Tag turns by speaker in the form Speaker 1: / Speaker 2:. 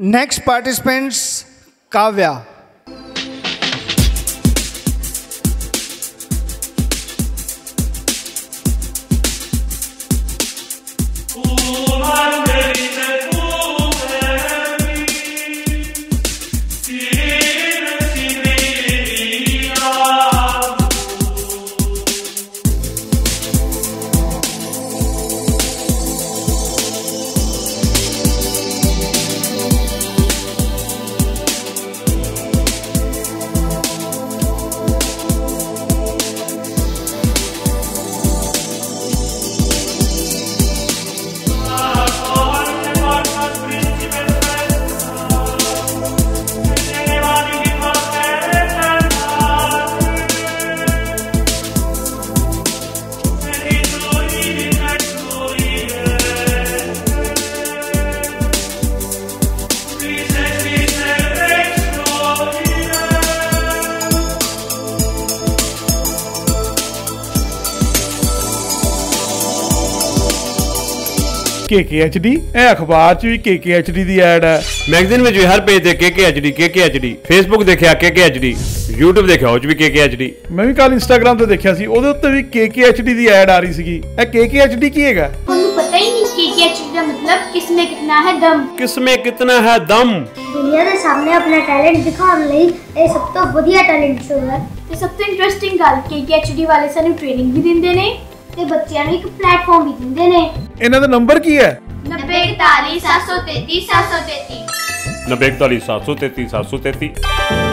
Speaker 1: Next participants, Kavya.
Speaker 2: KKHD ਇਹ ਅਖਬਾਰ 'ਚ ਵੀ KKHD ਦੀ ਐਡ ਹੈ,
Speaker 3: ਮੈਗਜ਼ੀਨ ਵਿੱਚ ਵੀ ਹਰ ਪੇਜ ਤੇ KKHD, ਫੇਸਬੁੱਕ ਦੇਖਿਆ KKHD, YouTube ਦੇਖਿਆ ਉਹ 'ਚ ਵੀ KKHD।
Speaker 2: ਮੈਂ ਵੀ ਕੱਲ ਇੰਸਟਾਗ੍ਰਾਮ ਤੇ ਦੇਖਿਆ ਸੀ, ਉਹਦੇ ਉੱਤੇ ਵੀ KKHD ਦੀ ਐਡ ਆ ਰਹੀ ਸੀਗੀ। ਇਹ KKHD ਕੀ ਹੈਗਾ?
Speaker 4: ਤੁਹਾਨੂੰ ਪਤਾ ਹੀ ਨਹੀਂ KKHD ਦਾ ਮਤਲਬ ਕਿਸਮੇ ਕਿਤਨਾ ਹੈ ਦਮ।
Speaker 3: ਕਿਸਮੇ ਕਿਤਨਾ ਹੈ ਦਮ।
Speaker 4: ਦੁਨੀਆ ਦੇ ਸਾਹਮਣੇ ਆਪਣਾ ਟੈਲੈਂਟ ਦਿਖਾਉਣ ਲਈ ਇਹ ਸਭ ਤੋਂ ਵਧੀਆ ਟੈਲੈਂਟ ਸ਼ੋਅ ਹੈ ਤੇ ਸਭ ਤੋਂ ਇੰਟਰਸਟਿੰਗ ਗੱਲ KKHD ਵਾਲੇ ਸਾਨੂੰ ਟ੍ਰੇਨਿੰਗ ਵੀ ਦਿੰਦੇ ਨੇ ਤੇ ਬੱਚਿਆਂ ਨੂੰ ਇੱਕ ਪਲੇਟਫਾਰਮ ਵੀ ਦਿੰਦੇ ਨੇ।
Speaker 2: ਇਹਨਾਂ ਦਾ ਨੰਬਰ ਕੀ ਹੈ?
Speaker 4: 9041 733 733
Speaker 3: 9041 733 733।